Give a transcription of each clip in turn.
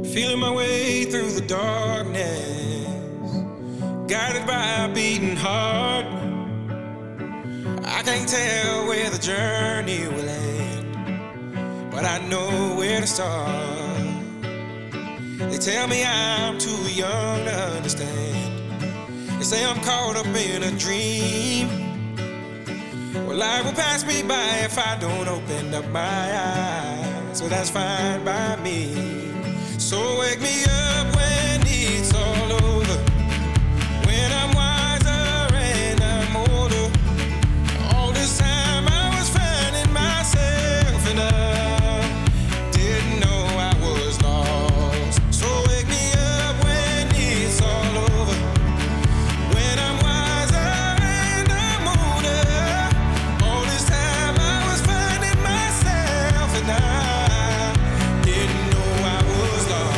Feeling my way through the darkness, guided by a beating heart. I can't tell where the journey will end, but I know where to start. They tell me I'm too young to understand. They say I'm caught up in a dream. Well, life will pass me by if I don't open up my eyes. So that's fine by me. So wake me up when it's all over, when I'm wiser and I'm older. All this time I was finding myself and I didn't know I was lost. So wake me up when it's all over, when I'm wiser and I'm older. All this time I was finding myself and I didn't know I was lost.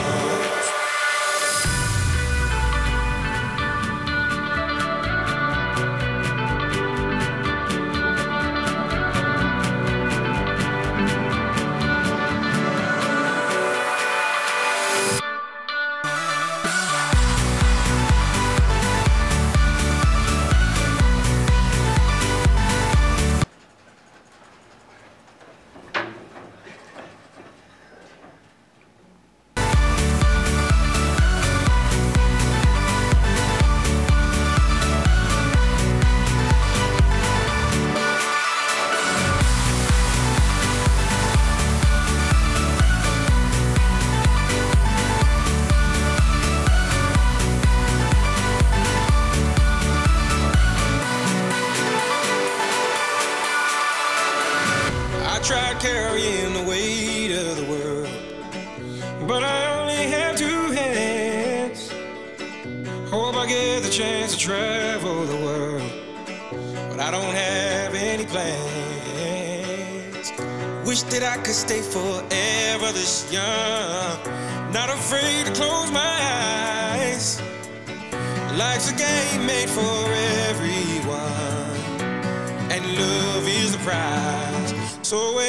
I tried carrying the weight of the world, but I only have two hands. Hope I get the chance to travel the world, but I don't have any plans. Wish that I could stay forever this young, not afraid to close my eyes. Life's a game made for everyone, and love is the prize. So